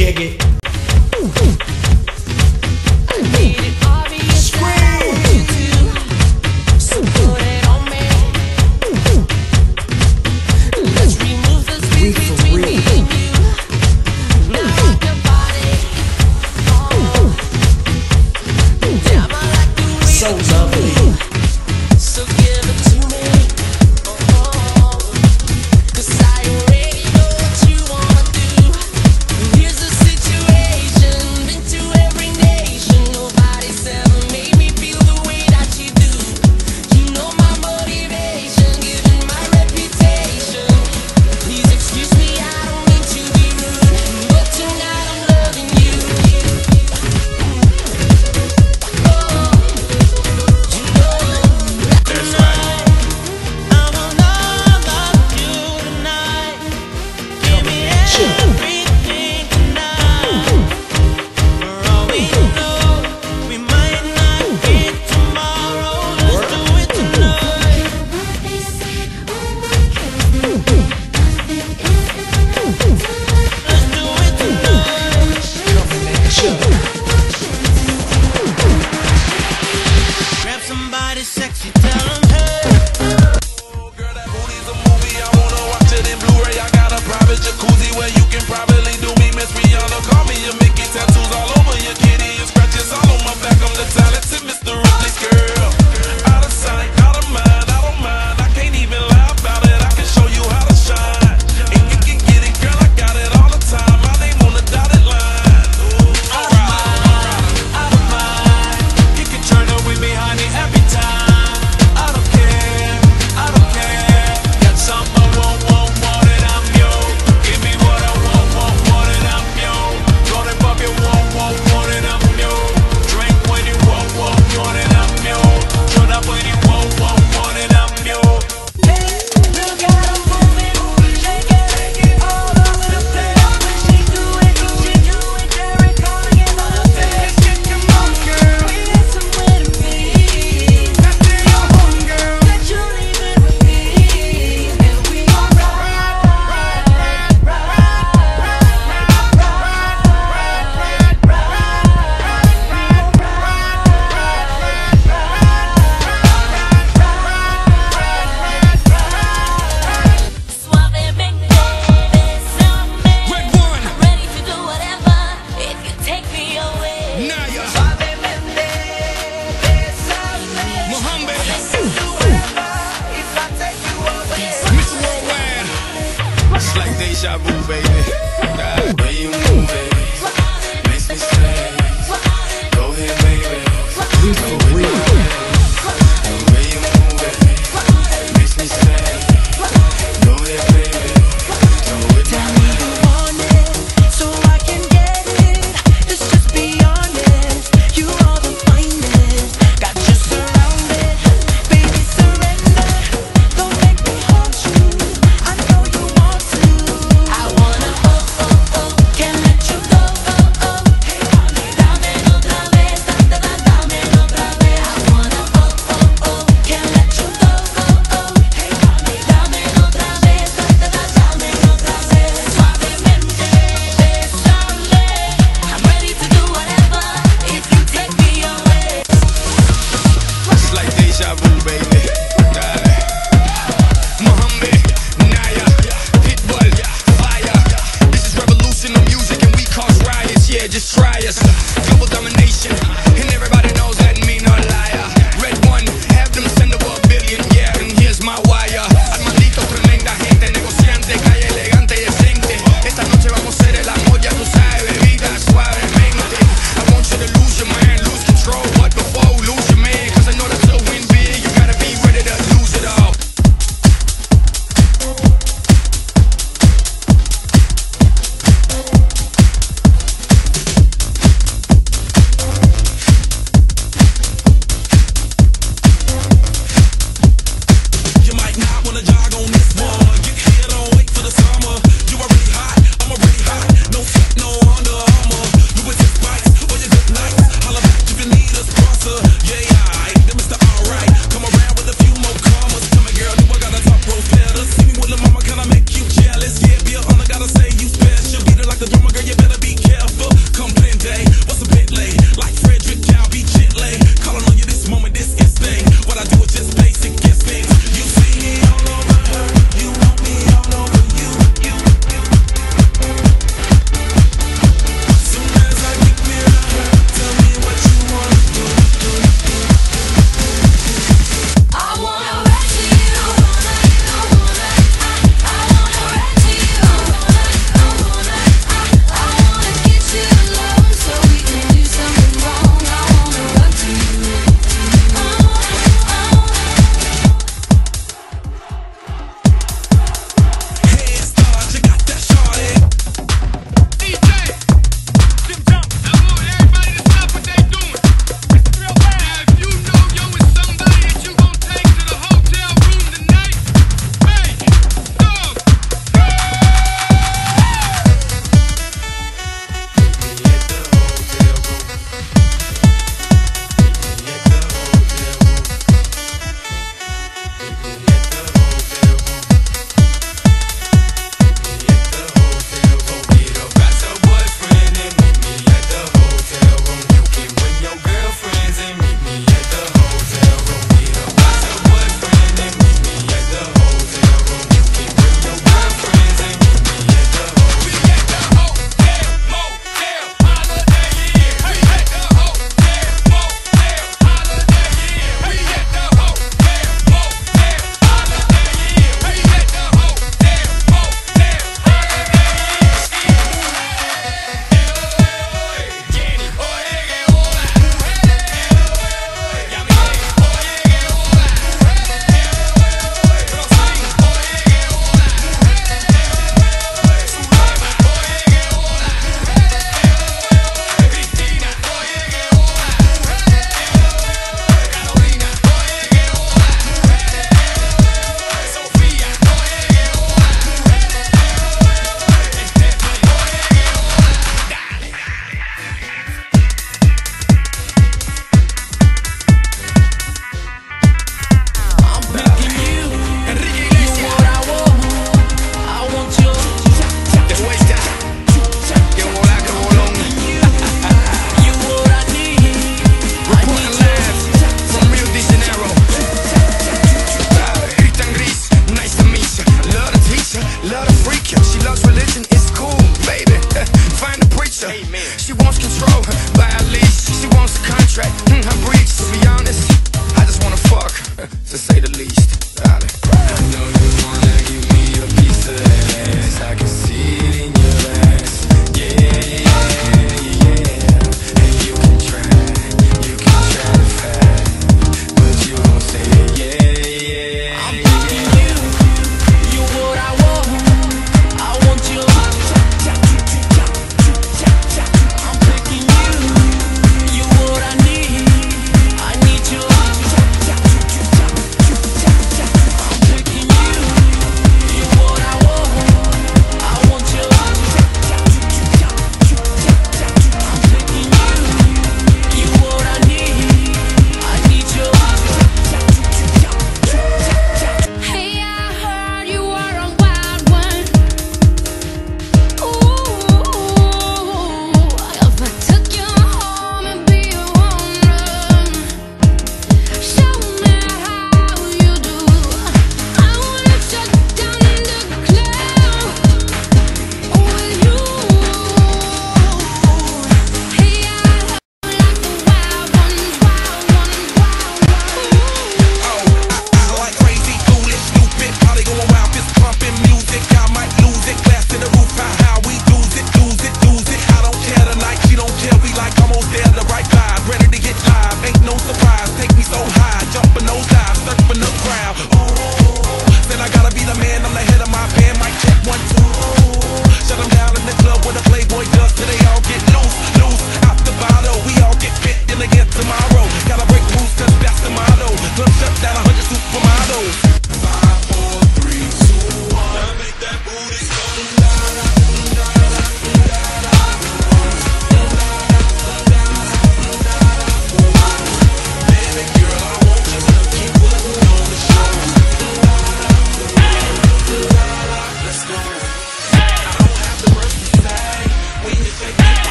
kick it.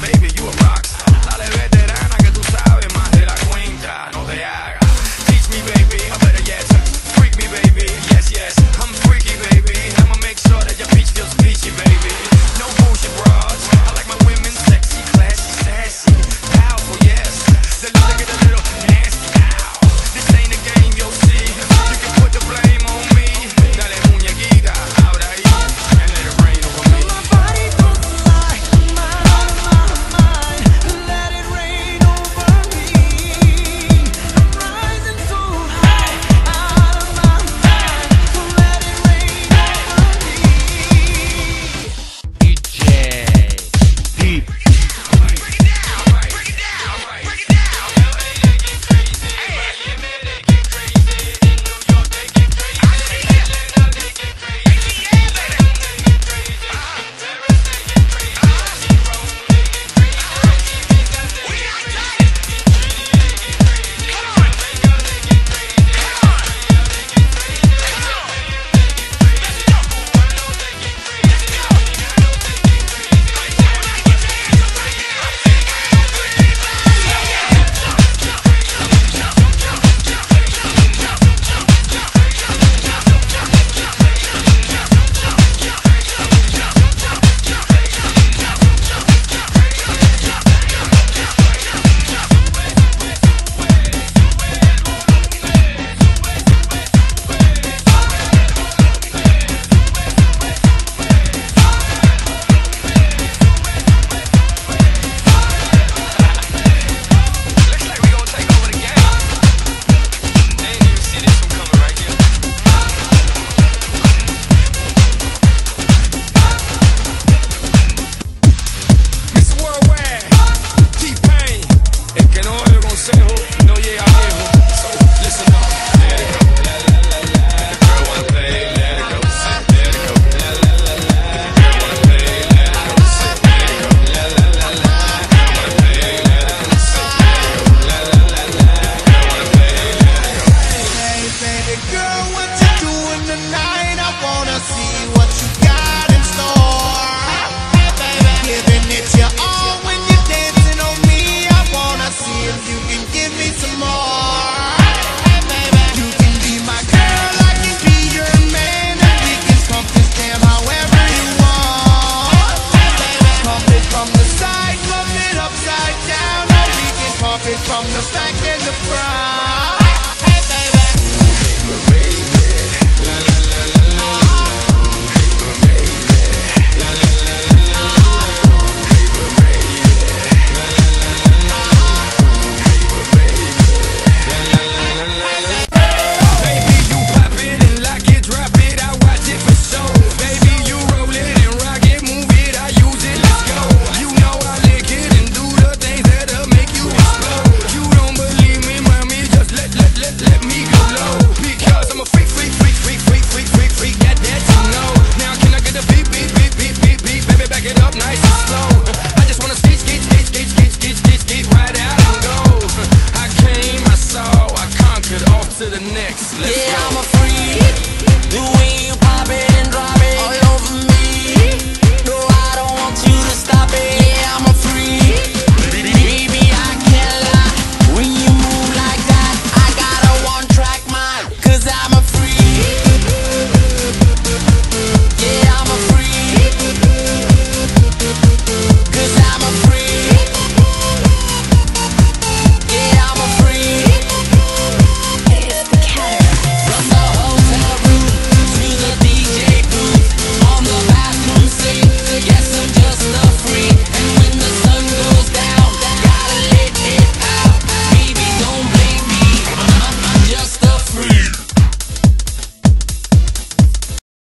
baby, you a rockstar. Dale veterana que tú sabes más de la cuenta, no te hagas. Teach me, baby, or better yet, freak me, baby. Yes, yes, I'm freaky, baby. I'ma make sure that your peach feels peachy, baby. No bullshit bras. I like my women sexy, classy, sassy, powerful, yes. The little get a little nasty. Ow. This ain't a game, you'll see. You can put the blame on me. Dale muñequita, ahora ahí, and let it rain over me. My body goes fly, mind, let it rain over me. I'm rising so high, out of my mind, so let it rain over me. DJ Deep. Break it down, break it down, break it down. LA, they get crazy. Miami, they get crazy. In New York, they get crazy. Atlanta, they get crazy. ATL, they get crazy. Paris, they get crazy. Rome, they get crazy. Ibiza, they get crazy. Trinity, they get crazy. Jamaica, they get crazy. Australia, they get crazy. Looks like we gonna take over the game. They didn't even see this one coming right here. Mr. Worldwide, T-Pain. El que no oye consejo no llega viejo. So listen up. Let it go. La la la la. The girl wanna play. Let it go. Let it go. La la la la. The girl wanna play. Let it go. Let it go. La la la la. The girl wanna play. Let it go. Let it go. La la la la. The girl wanna play. Let it go. Hey baby girl, what you doing tonight? I wanna see what you got in store. Hey baby, giving it your all when you're dancing on me. I wanna see if you can give me some more. Hey baby, you can be my girl, I can be your man, and we can pump this jam however you want. Hey baby, pump it from the side, pump it upside down, or we can pump it from the back and the front.